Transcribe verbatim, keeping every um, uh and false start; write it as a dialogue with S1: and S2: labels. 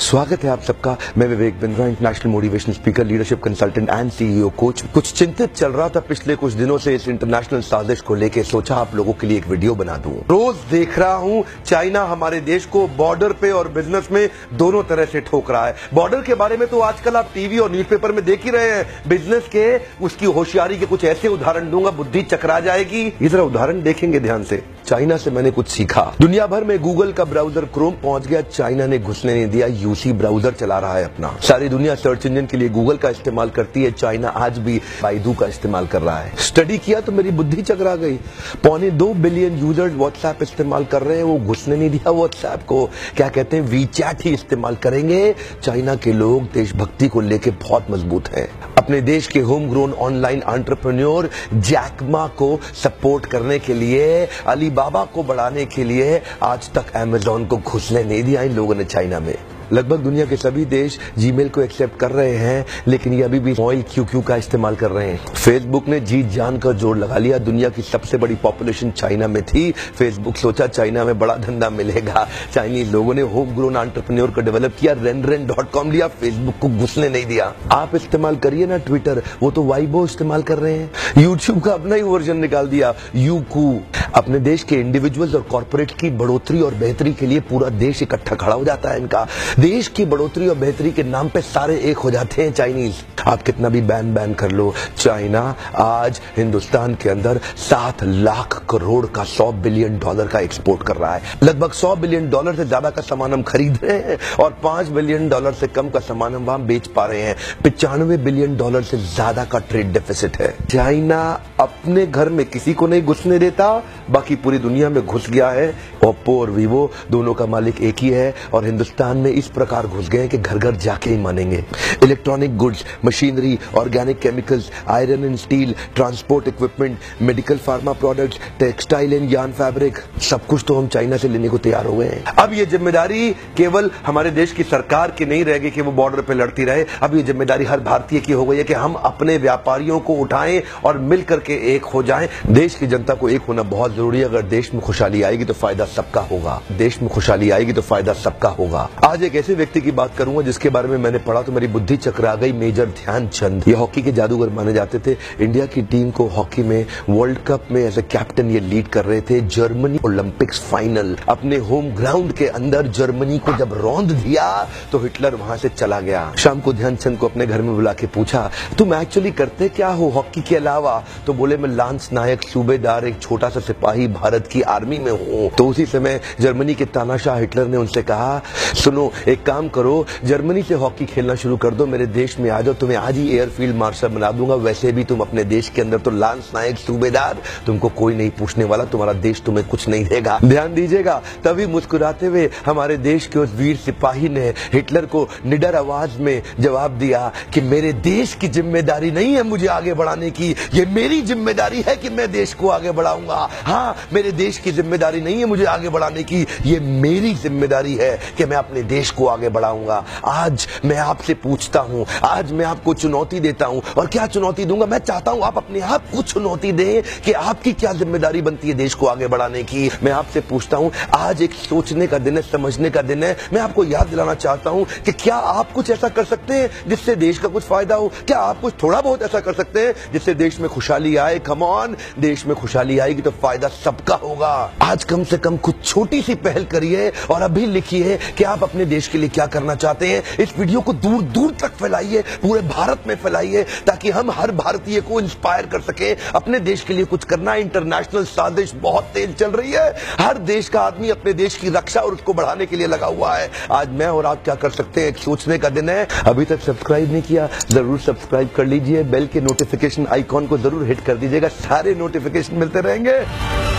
S1: स्वागत है आप सबका। मैं Vivek Bindra, international motivational speaker, leadership consultant and CEO coach. कुछ चिंतित चल रहा था पिछले कुछ दिनों से इस इंटरनेशनल साजिश को लेके, सोचा आप लोगों के लिए एक वीडियो बना दूं। रोज देख रहा हूं चाइना हमारे देश को बॉर्डर पे और बिजनेस में दोनों तरह से ठोक रहा है। बॉर्डर के बारे में तो आजकल आप टीवी और न्यूज़पेपर में देख ही रहे हैं। बिजनेस के उसकी होशियारी के कुछ ऐसे उदाहरण दूंगा, बुद्धि चकरा जाएगी। ये जरा उदाहरण देखेंगे ध्यान से। चाइना से मैंने कुछ सीखा। दुनिया भर में गूगल का ब्राउजर क्रोम पहुंच गया, चाइना ने घुसने नहीं दिया। यूसी ब्राउजर चला रहा है अपना। सारी दुनिया सर्च इंजन के लिए गूगल का इस्तेमाल करती है, चाइना आज भी बाइडू का इस्तेमाल कर रहा है। स्टडी किया तो मेरी बुद्धि चकरा गई। पौने दो बिलियन यूजर्स व्हाट्सएप इस्तेमाल कर रहे हैं, वो घुसने नहीं दिया व्हाट्सएप को। क्या कहते हैं, वीचैट ही इस्तेमाल करेंगे। चाइना के लोग देशभक्ति को लेकर बहुत मजबूत हैं। अपने देश के home grown online entrepreneur Jack Ma को सपोर्ट करने के लिए, अलीबाबा को बढ़ाने के लिए आज तक अमेजॉन को घुसने नहीं दिया इन लोगों ने चाइना में। लगभग दुनिया के सभी देश जीमेल को एक्सेप्ट कर रहे हैं, लेकिन ये अभी भी ऑयल क्यू क्यू का इस्तेमाल कर रहे हैं। फेसबुक ने जीत जान कर जोर लगा लिया। दुनिया की सबसे बड़ी पॉपुलेशन चाइना में थी। फेसबुक सोचा चाइना में बड़ा धंधा मिलेगा। चाइनीज लोगों ने होम ग्रोन एंटरप्रेन्योर को डेवलप किया, रेन रेन डॉट कॉम लिया, फेसबुक को घुसने नहीं दिया। आप इस्तेमाल करिए ना ट्विटर, वो तो वाइबो इस्तेमाल कर रहे हैं। यूट्यूब का अपना ही वर्जन निकाल दिया, यूकू। अपने देश के इंडिविजुअल्स और कॉर्पोरेट की बढ़ोतरी और बेहतरी के लिए पूरा देश इकट्ठा खड़ा हो जाता है इनका। देश की बढ़ोतरी और बेहतरी के नाम पे सारे एक हो जाते हैं चाइनीज। आप कितना भी बैन बैन कर लो, चाइना आज हिंदुस्तान के अंदर सात लाख करोड़ का सौ बिलियन डॉलर का एक्सपोर्ट कर रहा है। लगभग सौ बिलियन डॉलर से ज्यादा का सामान हम खरीद रहे हैं और पांच बिलियन डॉलर से कम का सामान हम वहां बेच पा रहे हैं। पिचानवे बिलियन डॉलर से ज्यादा का ट्रेड डेफिसिट है। चाइना अपने घर में किसी को नहीं घुसने देता, बाकी पूरी दुनिया में घुस गया है। ओप्पो और वीवो दोनों का मालिक एक ही है और हिंदुस्तान में इस प्रकार घुस गए कि घर घर जाके ही मानेंगे। Electronic goods, machinery, organic chemicals, iron and steel, transport equipment, medical pharma products, textile and yarn fabric, सब कुछ तो हम चाइना से लेने को तैयार हो गए हैं। अब ये जिम्मेदारी केवल हमारे देश की सरकार की नहीं रहेगी कि वो बॉर्डर पे लड़ती रहे। अब ये जिम्मेदारी हर भारतीय की हो गई है कि हम अपने व्यापारियों को उठाएं और मिल करके एक हो जाएं। देश की जनता को एक होना बहुत जरूरी है। अगर देश में खुशहाली आएगी तो फायदा सबका होगा। देश में खुशहाली आएगी तो फायदा सबका होगा। आज एक ऐसे व्यक्ति की बात करूंगा जिसके बारे में मैंने पढ़ा तो मेरी बुद्धि चकरा गई। मेजर ध्यानचंद, ये हॉकी के जादूगर माने जाते थे। इंडिया की टीम को हॉकी में वर्ल्ड कप में एज ए कैप्टन ये लीड कर रहे थे। जर्मनी ओलंपिक्स फाइनल अपने होम ग्राउंड के अंदर जर्मनी को जब रौंद दिया तो हिटलर वहां से चला गया। शाम को ध्यानचंद को अपने घर में बुला के पूछा, तुम एक्चुअली करते क्या हो हॉकी के अलावा? तो बोले, मैं लांस नायक, सूबेदार, एक छोटा सा सिपाही भारत की आर्मी में हूँ। तो उसी समय जर्मनी के तानाशाह हिटलर ने उनसे कहा, सुनो एक काम करो, जर्मनी से हॉकी खेलना शुरू कर दो, मेरे देश में आ जाओ, तुम्हें आज ही एयरफील्ड मार्शल बना दूंगा। वैसे भी तुम अपने देश के अंदर तो लांस नायक, सूबेदार, तुमको कोई नहीं पूछने वाला, तुम्हारा देश तुम्हें कुछ नहीं देगा। ध्यान दीजिएगा। तभी मुस्कुराते हुए हमारे देश के उस वीर सिपाही ने हिटलर को निडर आवाज में जवाब दिया कि मेरे देश की जिम्मेदारी नहीं है मुझे आगे बढ़ाने की, ये मेरी जिम्मेदारी है कि मैं देश को आगे बढ़ाऊंगा। हाँ, मेरे देश की जिम्मेदारी नहीं है मुझे आगे बढ़ाने की, ये मेरी जिम्मेदारी है कि मैं अपने देश को आगे बढ़ाऊंगा। आज मैं आपसे पूछता हूं, आज मैं आपको चुनौती देता हूं। और क्या चुनौती दूंगा? मैं चाहता हूं आप अपने आप को चुनौती दें कि आपकी क्या जिम्मेदारी बनती है देश को आगे बढ़ाने की। मैं आपसे पूछता हूं, आज एक सोचने का दिन है, समझने का दिन है। मैं आपको याद दिलाना चाहता हूं कि क्या आप कुछ ऐसा कर सकते हैं जिससे देश का कुछ फायदा हो? क्या आप कुछ थोड़ा बहुत ऐसा कर सकते हैं जिससे देश में खुशहाली आए? कम ऑन, देश में खुशहाली आएगी तो फायदा सबका होगा। आज कम से कम कुछ छोटी सी पहल करिए और अभी लिखिए कि आप अपने देश के लिए क्या करना चाहते हैं। इस वीडियो को दूर दूर तक फैलाइए, पूरे भारत में फैलाइए, ताकि हम हर भारतीय को इंस्पायर कर सके अपने देश के लिए कुछ करना। इंटरनेशनल साजिश बहुत तेज चल रही है। हर देश का आदमी अपने देश की रक्षा और उसको बढ़ाने के लिए लगा हुआ है। आज मैं और आप क्या कर सकते हैं, एक सोचने का दिन है। अभी तक सब्सक्राइब नहीं किया, जरूर सब्सक्राइब कर लीजिए। बेल के नोटिफिकेशन आइकॉन को जरूर हिट कर दीजिएगा, सारे नोटिफिकेशन मिलते रहेंगे।